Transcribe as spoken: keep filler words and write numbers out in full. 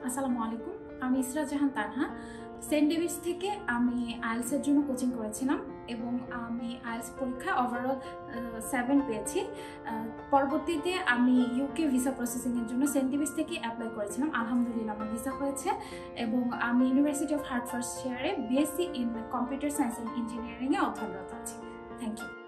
আসসালামু আলাইকুম, আমি ইসরা জাহান তানহা। সেন্ট ডেভিডস থেকে আমি আইএলসের জন্য কোচিং করেছিলাম এবং আমি আইএলস পরীক্ষায় ওভারঅল সেভেন পেয়েছি। পরবর্তীতে আমি ইউকে ভিসা প্রসেসিংয়ের জন্য সেন্ট ডেভিডস থেকে অ্যাপ্লাই করেছিলাম। আলহামদুলিল্লাহ আমার ভিসা হয়েছে এবং আমি ইউনিভার্সিটি অফ হার্টফোর্ডশায়ারে BSc in computer science and ইঞ্জিনিয়ারিংয়ে অধ্যয়নরত আছি। Thank you.